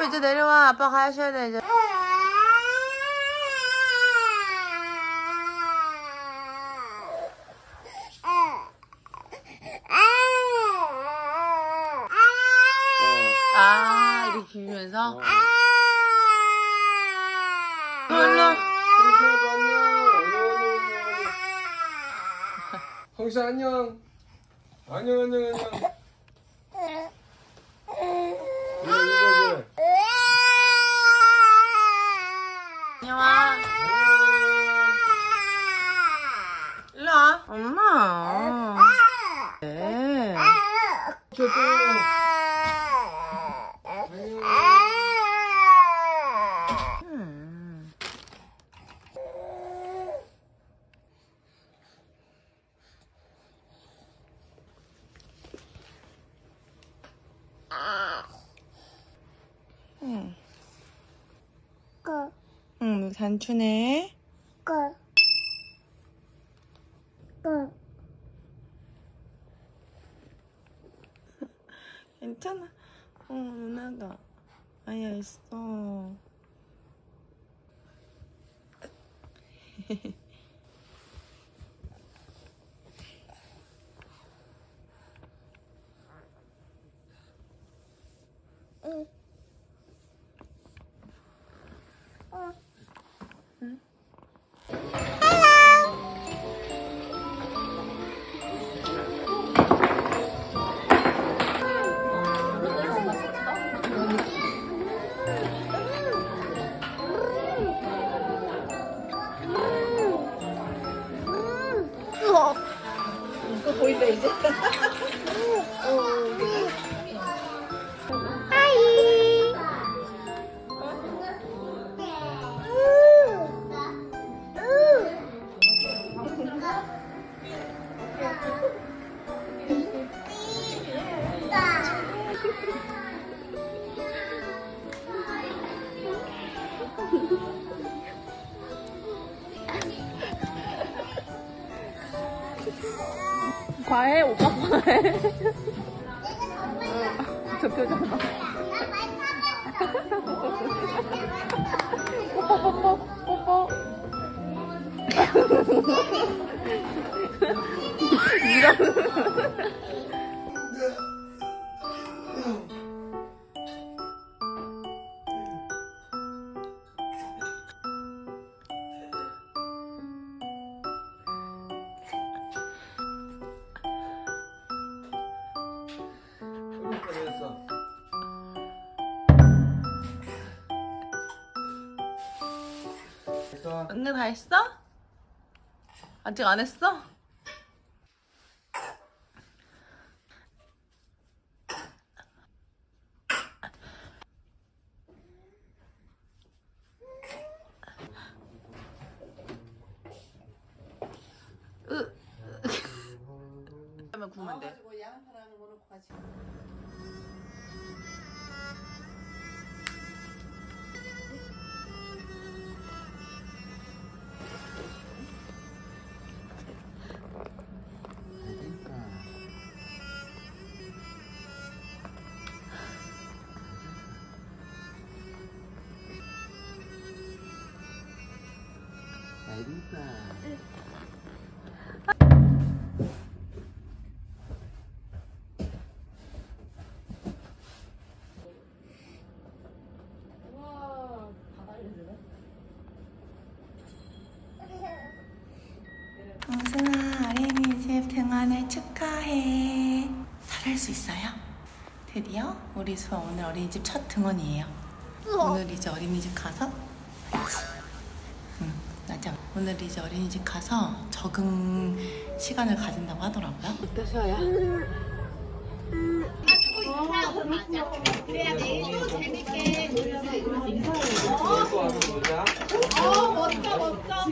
이제 내려와. 아빠 가셔야 돼, 이제. 아, 이렇게 비비면서? 형수 안녕. 안녕. 안녕아. 일로 와. 엄마. 네. 응, 단추네. 괜찮아. 누나가 아야 있어. 응. 이거 보인다 이제. 과해? 오빠 과해? 저 표정 봐. 뽀뽀. 이런. 응애 다 했어? 아직 안 했어? 하면 구우면 돼. 동순아, 어린이집 등원을 축하해. 잘할 수 있어요? 드디어 우리 수아 오늘 어린이집 첫 등원이에요. 오늘 이제 어린이집 가서 맞아. 오늘 이제 어린이집 가서 적응 시간을 가진다고 하더라고요. 어때 수아야? 그래야 내일도 재밌게 놀수 있고. 멋져.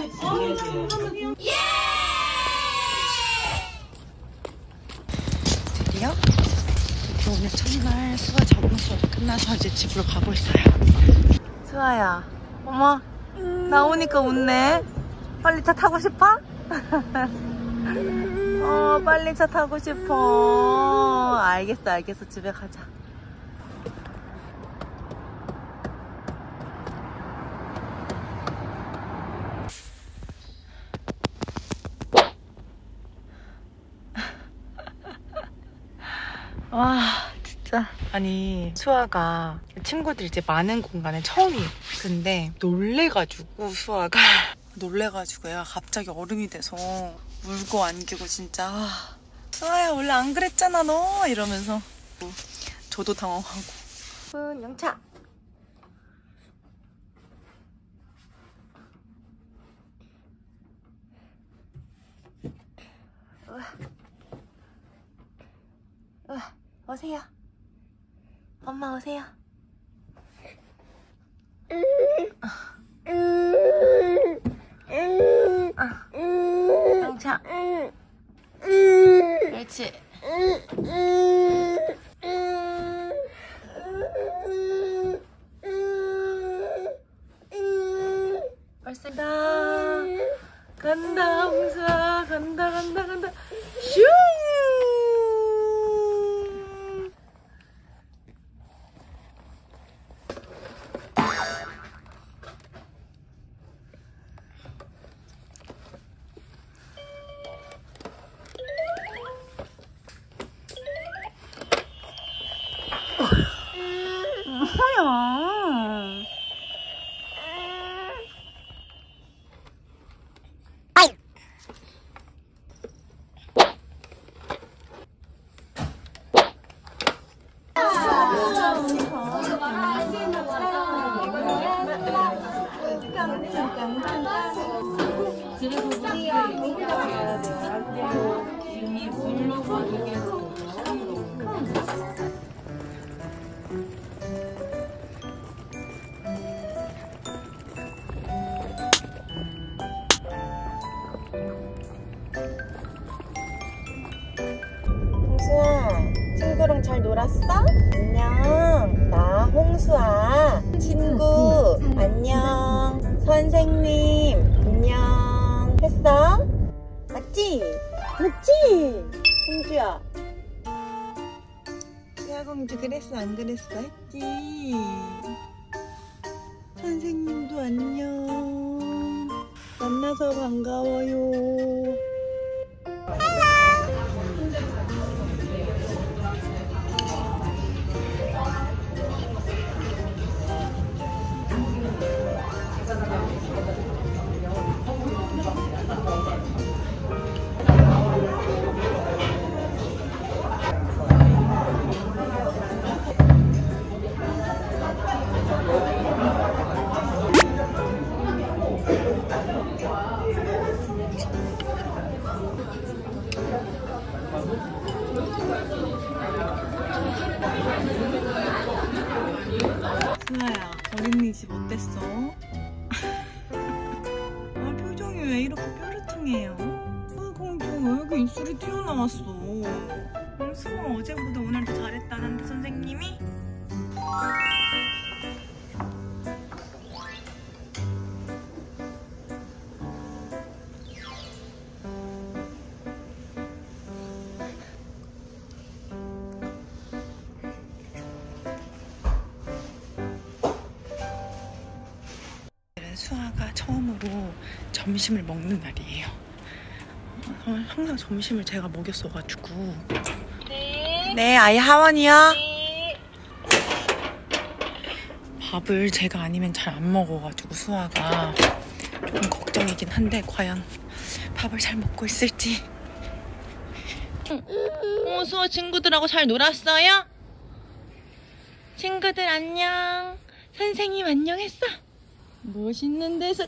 드디어 오늘 첫날 수아 적응 수업이 끝나서 이제 집으로 가고 있어요. 수아야, 어머, 나오니까 웃네. 빨리 차 타고 싶어? 빨리 차 타고 싶어. 알겠어. 집에 가자. 와, 진짜. 아니, 수아가 친구들 이제 많은 공간에 처음이에요. 근데 놀래가지고 수아가 놀래가지고 얘가 갑자기 어른이 돼서 울고 안기고 진짜 수아야 원래 안 그랬잖아 너 이러면서 저도 당황하고. 영차. 오세요. 엄마 오세요. 영차. 그렇지. 벌써 간다 홍수아 간다 슝. 뭐야? 홍수아, 친구랑 잘 놀았어? 안녕. 나 홍수아. 친구, 안녕. 선생님, 안녕. 했어? 맞지? 맞지? 공주야. 수아 공주 그랬어? 안 그랬어? 했지? 선생님도 안녕. 만나서 반가워요. 수아야, 어린이집 어땠어? 아, 표정이 왜 이렇게 뾰루퉁해요? 공주 왜 이렇게 입술이 튀어나왔어? 수아 어제보다 오늘 더 잘했다는데 선생님이? 수아가 처음으로 점심을 먹는 날이에요. 항상 점심을 제가 먹였어가지고. 네, 아이 하원이요. 밥을 제가 아니면 잘 안 먹어가지고 수아가 조금 걱정이긴 한데 과연 밥을 잘 먹고 있을지. 수아 친구들하고 잘 놀았어요? 친구들 안녕. 선생님 안녕했어? 멋있는 데서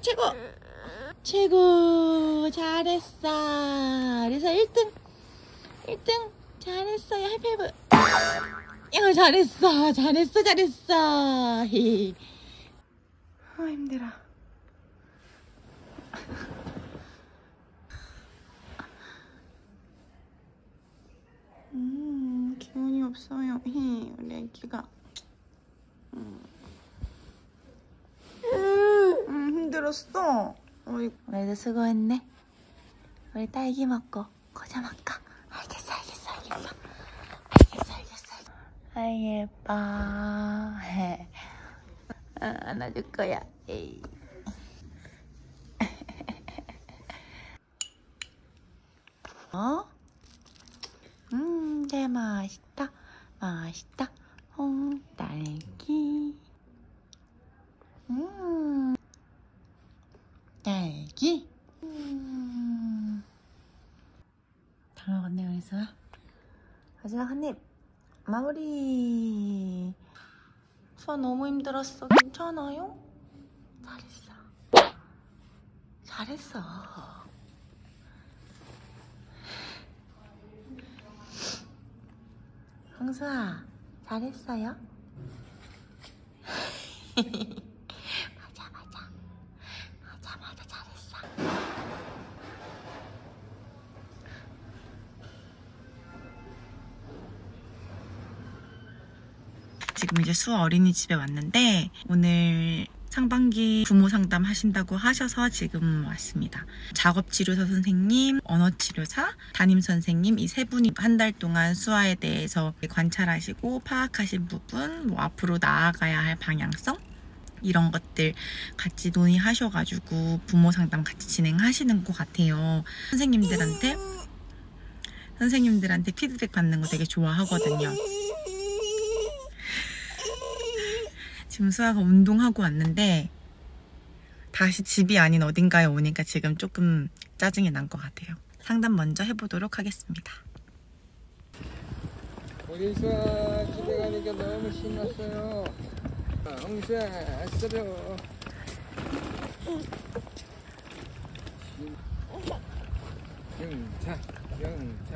최고 잘했어. 그래서 1등 잘했어요. 하이파이브. 야 잘했어 아 힘들어. 기운이 없어요. 우리 애기가 힘들었어. 오늘도 수고했네. 우리 딸기 먹고 과자 먹까? 알겠어. 아이 예뻐. 안아줄 거야. 에이. 어? 되게 맛있다. 맛있다. 딸기. 딸기. 잘 먹었네, 그래서. 마지막 한 입. 마무리. 수아 너무 힘들었어. 괜찮아요? 잘했어. 잘했어. 형수아, 잘했어요? 맞아, 잘했어. 지금 이제 수아 어린이집에 왔는데 오늘 상반기 부모 상담 하신다고 하셔서 지금 왔습니다. 작업치료사 선생님, 언어치료사, 담임선생님 이 세 분이 한 달 동안 수아에 대해서 관찰하시고 파악하신 부분, 뭐 앞으로 나아가야 할 방향성 이런 것들 같이 논의하셔가지고 부모 상담 같이 진행하시는 것 같아요. 선생님들한테 피드백 받는 거 되게 좋아하거든요. 지금 수아가 운동하고 왔는데 다시 집이 아닌 어딘가에 오니까 지금 조금 짜증이 난 것 같아요. 상담 먼저 해보도록 하겠습니다. 우리 수아 집에 가니까 너무 신났어요. 형수야, 아싸려. 영차.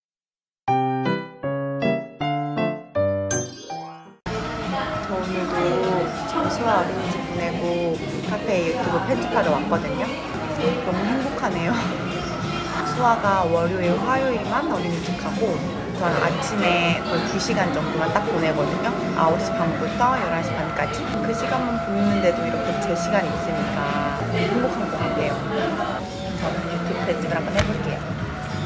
저 오늘도 수아 어린이집 보내고 카페에 유튜브 편집하러 왔거든요. 너무 행복하네요. 수아가 월요일, 화요일만 어린이집 가고 저는 아침에 거의 2시간 정도만 딱 보내거든요. 9시 반부터 11시 반까지. 그 시간만 보내는데도 이렇게 제 시간이 있으니까 행복한 것 같아요. 저는 유튜브 편집을 한번 해볼게요.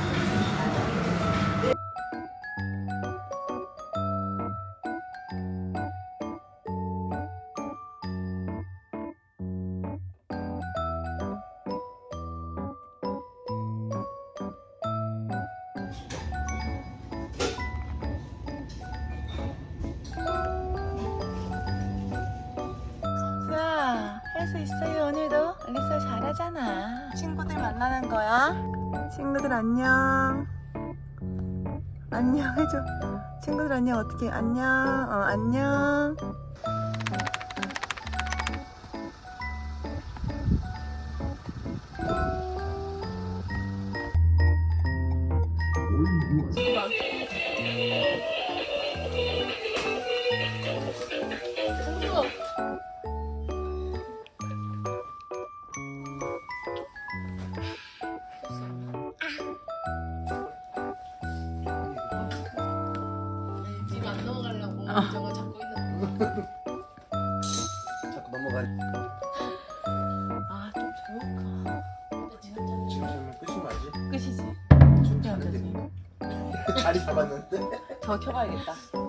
할 수 있어요. 오늘도 알리사 잘하잖아. 친구들 만나는 거야. 친구들 안녕. 안녕 해줘. 친구들 안녕. 어떻게 안녕. 안녕. 저거 잡고 있는 거. 자꾸 넘어가. 좀 좋을까? 지금 잡으면 끝이 맞지? 끝이지. 좀 자는데. 자리 잡았는데. 더 켜봐야겠다.